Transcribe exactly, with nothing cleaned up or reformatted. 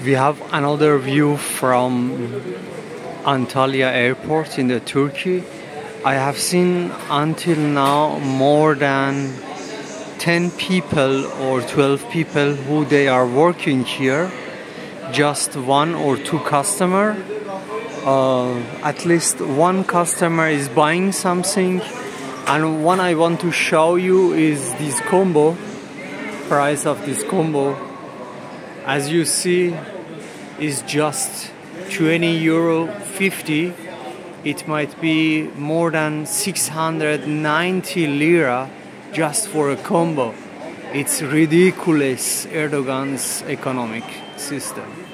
We have another view from Antalya airport in the Turkey. I have seen until now more than ten people or twelve people who they are working here. Just one or two customer. Uh, at least one customer is buying something, and one I want to show you is this combo. Price of this combo, as you see, is just twenty euro fifty. It might be more than six hundred ninety lira just for a combo. It's ridiculous, Erdogan's economic system.